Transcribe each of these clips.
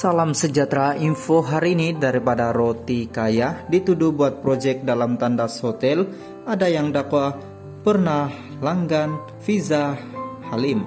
Salam sejahtera, info hari ini daripada Roti Kaya. Dituduh buat proyek dalam tandas hotel. Ada yang dakwa pernah langgan visa Halim.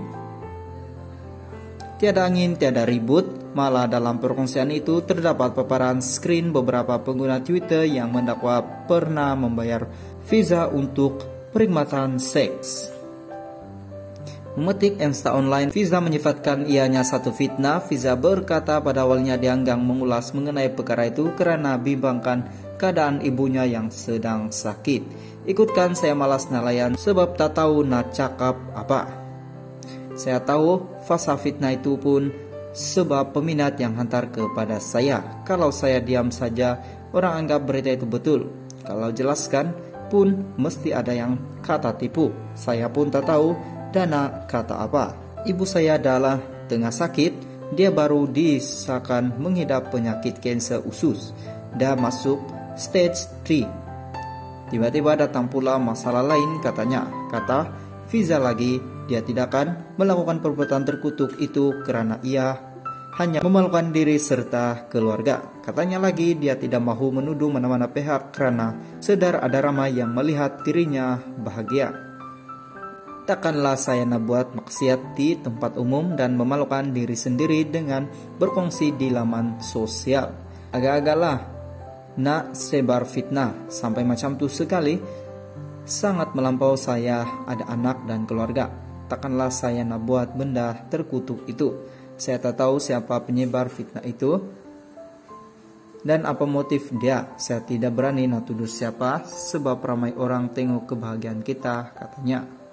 Tiada angin, tiada ribut. Malah dalam perkongsian itu terdapat paparan screen beberapa pengguna Twitter yang mendakwa pernah membayar visa untuk perkhidmatan seks. Memetik Insta Online, Fiza menyifatkan ianya satu fitnah. Fiza berkata pada awalnya dianggap mengulas mengenai perkara itu karena bimbangkan keadaan ibunya yang sedang sakit. Ikutkan saya malas nelayan sebab tak tahu nak cakap apa. Saya tahu fasa fitnah itu pun sebab peminat yang hantar kepada saya. Kalau saya diam saja, orang anggap berita itu betul. Kalau jelaskan pun mesti ada yang kata tipu. Saya pun tak tahu Dana kata apa. Ibu saya adalah tengah sakit. Dia baru disahkan mengidap penyakit kanser usus. Dah masuk stage 3. Tiba-tiba datang pula masalah lain katanya. Kata Fiza lagi, dia tidak akan melakukan perbuatan terkutuk itu karena ia hanya memalukan diri serta keluarga. Katanya lagi dia tidak mahu menuduh mana-mana pihak karena sedar ada ramai yang melihat dirinya bahagia. Takkanlah saya nak buat maksiat di tempat umum dan memalukan diri sendiri dengan berkongsi di laman sosial. Agak-agaklah nak sebar fitnah sampai macam tu sekali. Sangat melampau, saya ada anak dan keluarga. Takkanlah saya nak buat benda terkutuk itu. Saya tak tahu siapa penyebar fitnah itu dan apa motif dia. Saya tidak berani nak tuduh siapa sebab ramai orang tengok kebahagiaan kita, katanya.